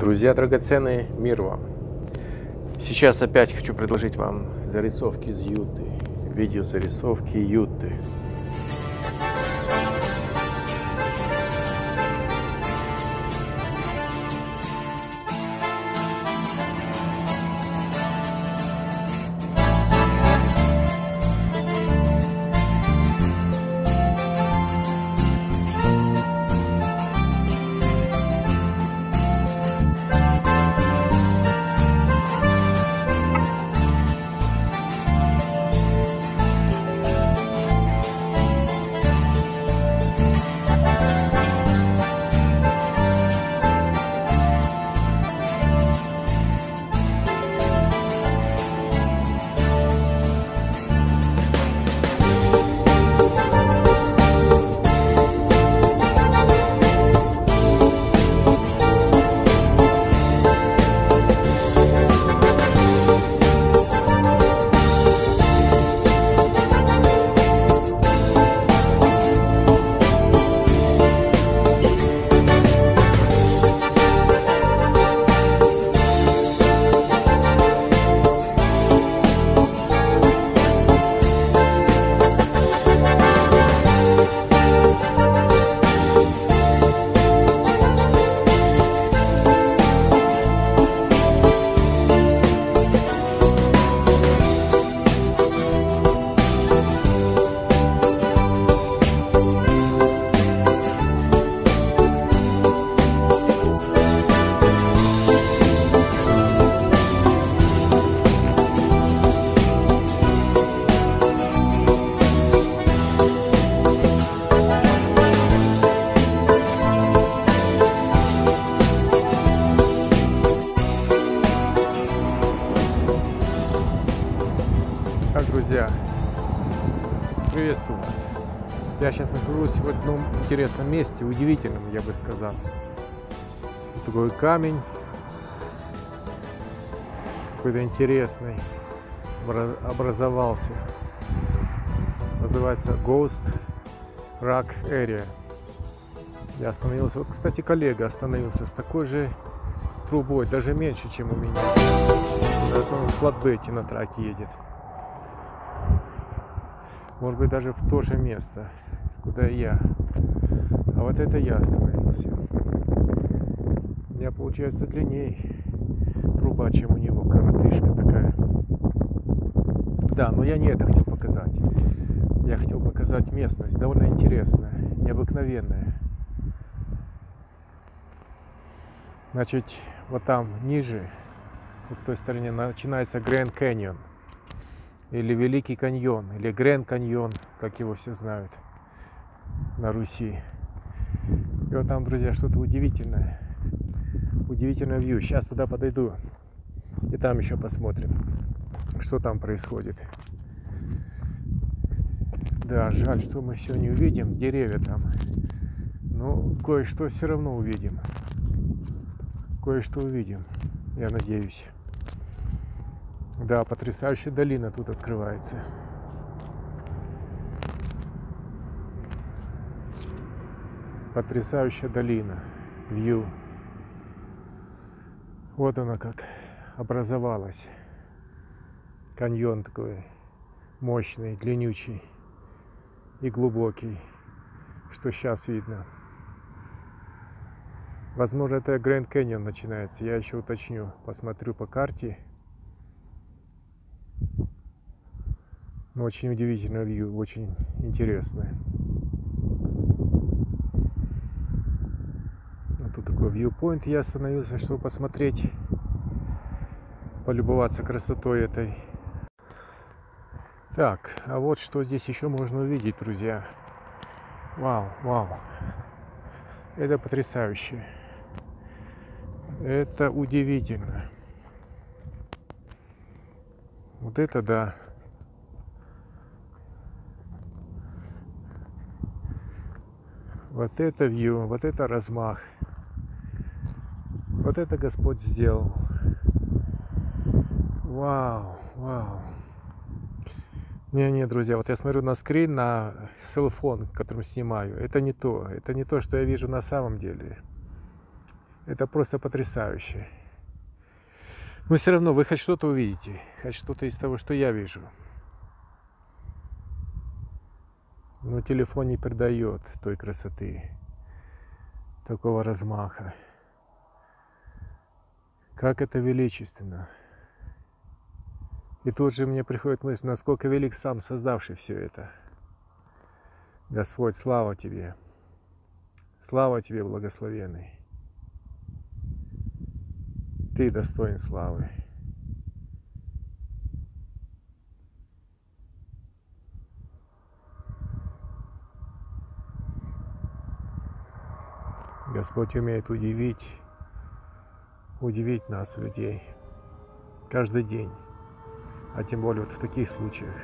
Друзья драгоценные, мир вам! Сейчас опять хочу предложить вам зарисовки из Юты. Видео зарисовки Юты. Так, друзья, приветствую вас. Я сейчас нахожусь в одном интересном месте, удивительном, я бы сказал. Такой камень, какой-то интересный, образовался. Называется Ghost Rock Area. Я остановился. Вот, кстати, коллега остановился с такой же трубой, даже меньше, чем у меня. Он в флатбете на траке едет. Может быть, даже в то же место, куда и я. А вот это я остановился. У меня получается длиннее труба, чем у него, коротышка такая. Да, но я не это хотел показать. Я хотел показать местность, довольно интересная, необыкновенная. Значит, вот там ниже, вот в той стороне, начинается Гранд Каньон. Или Великий каньон, или Гранд каньон, как его все знают на Руси. И вот там, друзья, что-то удивительное. Удивительное вью. Сейчас туда подойду. И там еще посмотрим, что там происходит. Да, жаль, что мы все не увидим. Деревья там. Но кое-что все равно увидим. Кое-что увидим, я надеюсь. Да, потрясающая долина тут открывается. Потрясающая долина. Вью. Вот она как образовалась. Каньон такой мощный, длиннючий и глубокий, что сейчас видно. Возможно, это Гранд Каньон начинается. Я еще уточню, посмотрю по карте. Но очень удивительное вью, очень интересное. Вот тут такой viewpoint. Я остановился, чтобы посмотреть, полюбоваться красотой этой. Так, а вот что здесь еще можно увидеть, друзья. Вау, вау. Это потрясающе. Это удивительно. Вот это да. Вот это вью, вот это размах. Вот это Господь сделал. Вау, вау. Не, друзья, вот я смотрю на скрин, на селфон, которым снимаю. Это не то, что я вижу на самом деле. Это просто потрясающе. Но все равно вы хоть что-то увидите, хоть что-то из того, что я вижу. Но телефон не передает той красоты, такого размаха. Как это величественно. И тут же мне приходит мысль, насколько велик сам создавший все это. Господь, слава Тебе. Слава Тебе, благословенный. Ты достоин славы. Господь умеет удивить нас, людей, каждый день, а тем более вот в таких случаях.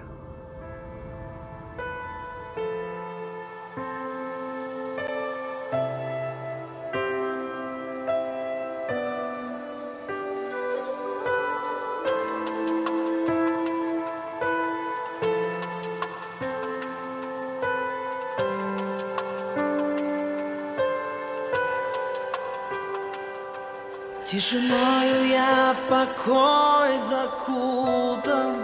Тишиною я в покой закутан,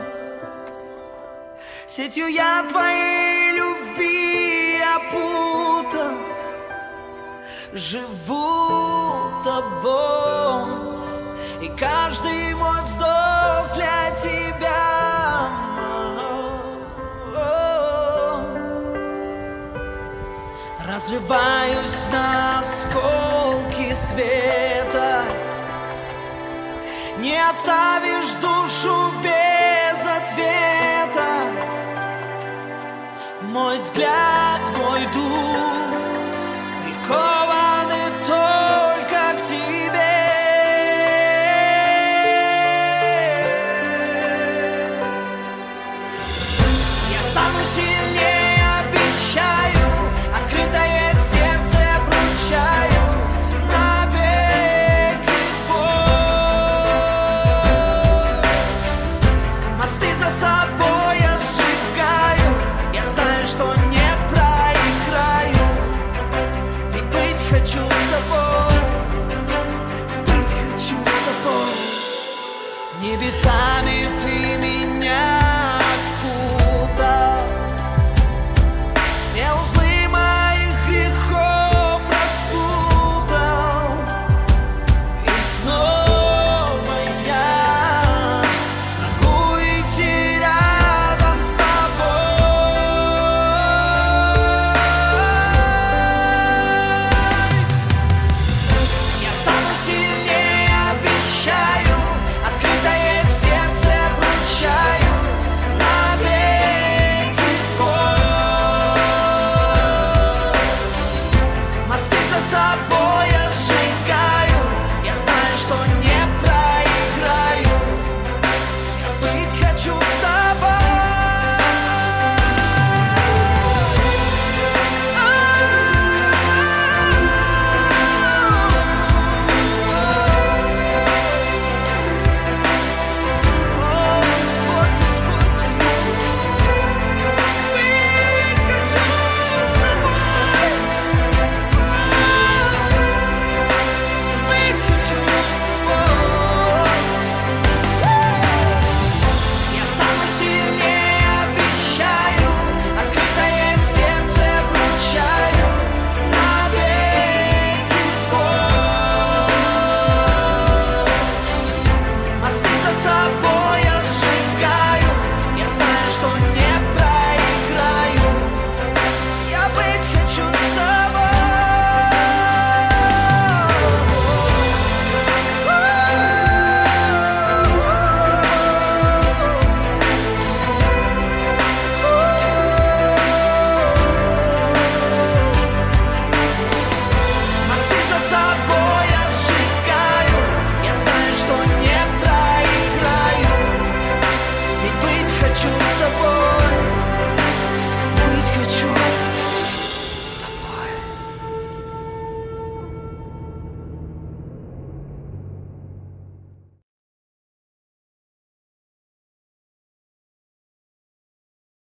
сетью я твоей любви опутан. Живу тобой, и каждый мой вздох для тебя. Разрываюсь на осколки света, не оставишь душу без ответа. Мой взгляд, мой дух